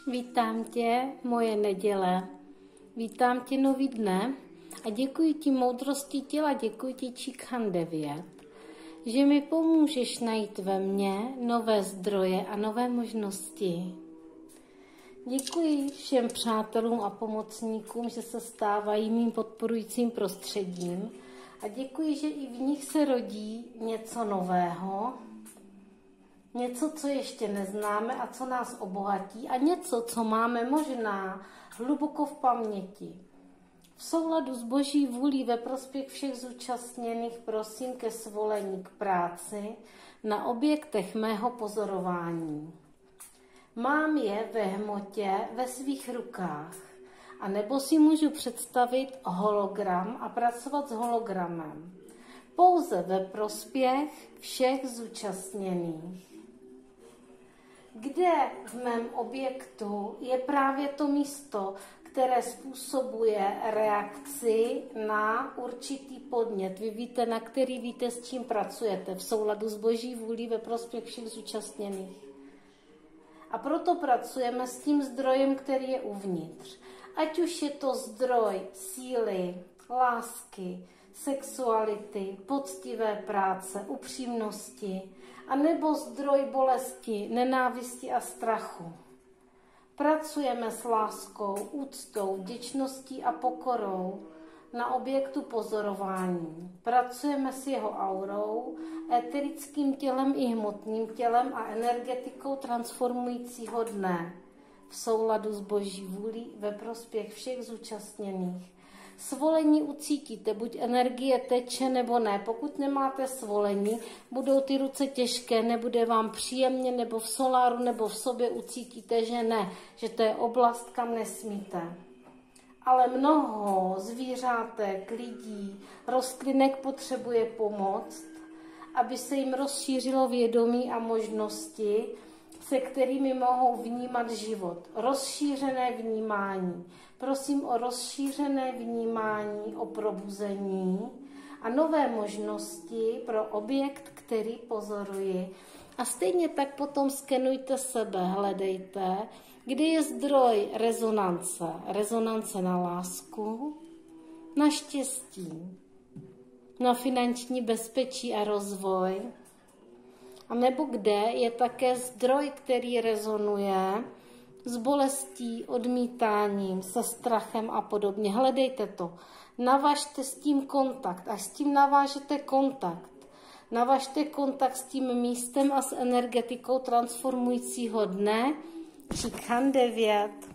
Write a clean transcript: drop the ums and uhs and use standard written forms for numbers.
Vítám tě, moje neděle. Vítám tě nový dne a děkuji ti moudrosti těla, děkuji ti Číkhan 9, že mi pomůžeš najít ve mně nové zdroje a nové možnosti. Děkuji všem přátelům a pomocníkům, že se stávají mým podporujícím prostředím a děkuji, že i v nich se rodí něco nového, něco, co ještě neznáme a co nás obohatí a něco, co máme možná hluboko v paměti. V souladu s Boží vůlí ve prospěch všech zúčastněných prosím ke svolení k práci na objektech mého pozorování. Mám je ve hmotě ve svých rukách, a nebo si můžu představit hologram a pracovat s hologramem. Pouze ve prospěch všech zúčastněných. Kde v mém objektu je právě to místo, které způsobuje reakci na určitý podnět. Vy víte, na který víte, s čím pracujete v souladu s Boží vůlí ve prospěch všech zúčastněných. A proto pracujeme s tím zdrojem, který je uvnitř. Ať už je to zdroj síly, lásky, sexuality, poctivé práce, upřímnosti, anebo zdroj bolesti, nenávisti a strachu. Pracujeme s láskou, úctou, vděčností a pokorou na objektu pozorování. Pracujeme s jeho aurou, eterickým tělem i hmotným tělem a energetikou transformujícího dne v souladu s Boží vůlí ve prospěch všech zúčastněných. Svolení ucítíte, buď energie teče nebo ne. Pokud nemáte svolení, budou ty ruce těžké, nebude vám příjemně, nebo v soláru, nebo v sobě ucítíte, že ne, že to je oblast, kam nesmíte. Ale mnoho zvířátek, lidí, rostlinek potřebuje pomoc, aby se jim rozšířilo vědomí a možnosti, se kterými mohou vnímat život. Rozšířené vnímání. Prosím o rozšířené vnímání, o probuzení a nové možnosti pro objekt, který pozoruji. A stejně tak potom skenujte sebe, hledejte, kde je zdroj rezonance. Rezonance na lásku, na štěstí, na finanční bezpečí a rozvoj, a nebo kde je také zdroj, který rezonuje s bolestí, odmítáním, se strachem a podobně. Hledejte to. Navažte s tím kontakt. Až s tím navážete kontakt, navažte kontakt s tím místem a s energetikou transformujícího dne. Číkhan 9.